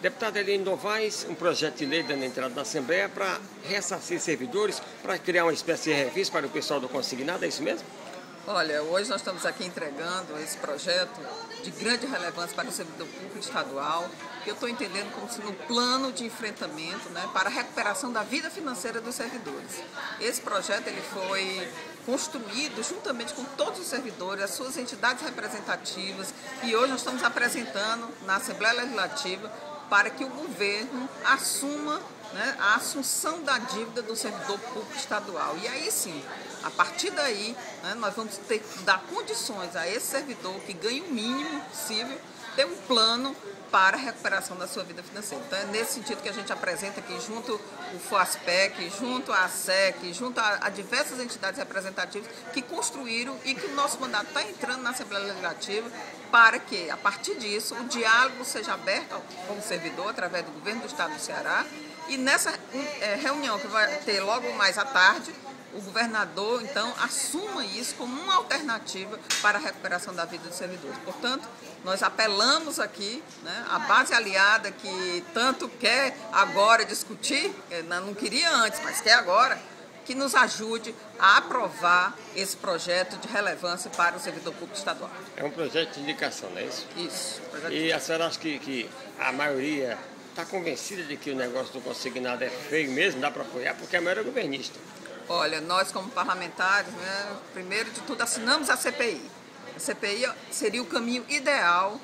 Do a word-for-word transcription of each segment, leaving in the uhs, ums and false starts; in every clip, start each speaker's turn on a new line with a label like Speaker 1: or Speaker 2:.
Speaker 1: Deputado Eline Novaes, um projeto de lei dando entrada na Assembleia para ressarcir servidores, para criar uma espécie de refis para o pessoal do consignado, é isso mesmo?
Speaker 2: Olha, hoje nós estamos aqui entregando esse projeto de grande relevância para o servidor público estadual, que eu estou entendendo como se no plano de enfrentamento, né, para a recuperação da vida financeira dos servidores. Esse projeto ele foi construído juntamente com todos os servidores, as suas entidades representativas, e hoje nós estamos apresentando na Assembleia Legislativa para que o governo assuma, né, a assunção da dívida do servidor público estadual. E aí sim, a partir daí, né, nós vamos ter que dar condições a esse servidor que ganha o mínimo possível, ter um plano para a recuperação da sua vida financeira. Então é nesse sentido que a gente apresenta aqui junto o FOASPEC, junto à ASEC, junto a, a diversas entidades representativas que construíram e que o nosso mandato está entrando na Assembleia Legislativa para que, a partir disso, o diálogo seja aberto com o servidor através do governo do Estado do Ceará. E nessa é, reunião que vai ter logo mais à tarde, o governador, então, assuma isso como uma alternativa para a recuperação da vida dos servidores. Portanto, nós apelamos aqui, né, a base aliada que tanto quer agora discutir, não queria antes, mas quer agora, que nos ajude a aprovar esse projeto de relevância para o servidor público estadual.
Speaker 1: É um projeto de indicação, não é isso?
Speaker 2: Isso.
Speaker 1: E a senhora acha que, que a maioria está convencida de que o negócio do consignado é feio mesmo, dá para apoiar, porque a maioria é governista?
Speaker 2: Olha, nós como parlamentares, né, primeiro de tudo assinamos a C P I. A C P I seria o caminho ideal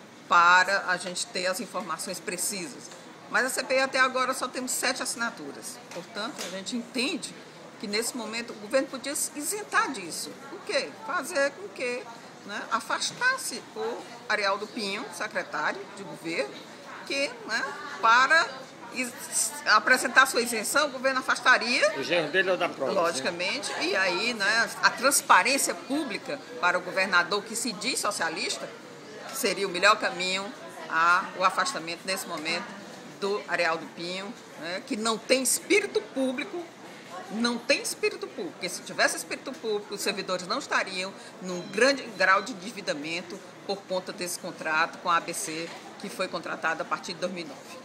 Speaker 2: para a gente ter as informações precisas. Mas a C P I até agora só temos sete assinaturas. Portanto, a gente entende que nesse momento o governo podia isentar disso. Por quê? Fazer com que, né, afastasse o Arialdo Pinho, secretário de governo, que, né, para apresentar sua isenção, o governo afastaria.
Speaker 1: O genro dele é o da prova.
Speaker 2: Logicamente, né? E aí, né, a transparência pública para o governador que se diz socialista, seria o melhor caminho ao afastamento nesse momento do Arialdo Pinho, né, que não tem espírito público, não tem espírito público, porque se tivesse espírito público, os servidores não estariam num grande grau de endividamento por conta desse contrato com a A B C, que foi contratado a partir de dois mil e nove.